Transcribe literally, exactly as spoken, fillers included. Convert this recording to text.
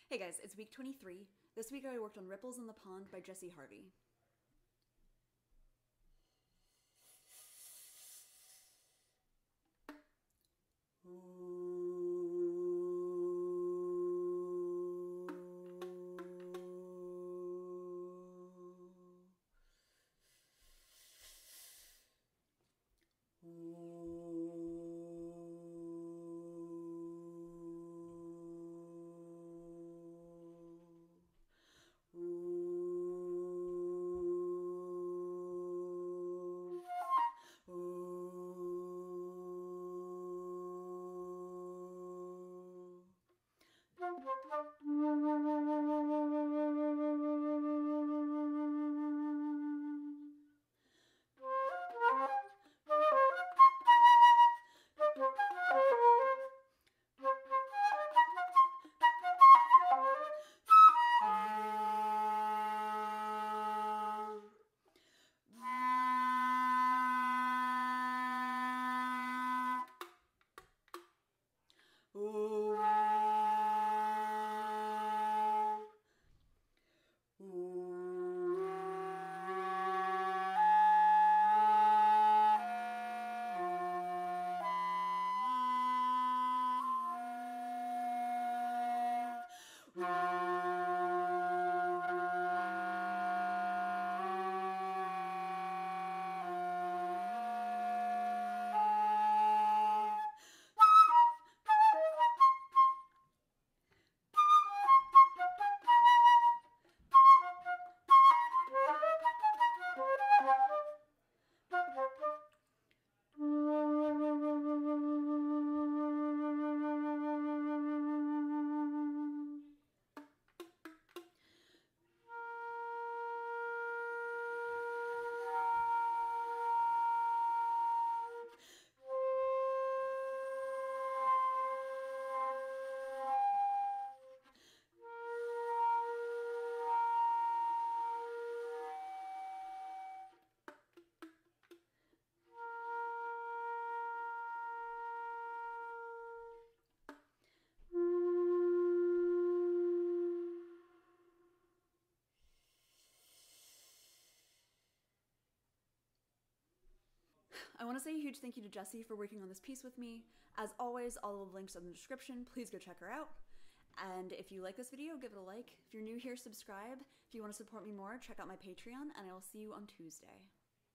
Hey guys, it's week twenty-three. This week I worked on Ripples in the Pond by Jessi Harvey. I want to say a huge thank you to Jessi for working on this piece with me. As always, all of the links are in the description. Please go check her out. And if you like this video, give it a like. If you're new here, subscribe. If you want to support me more, check out my Patreon, and I will see you on Tuesday.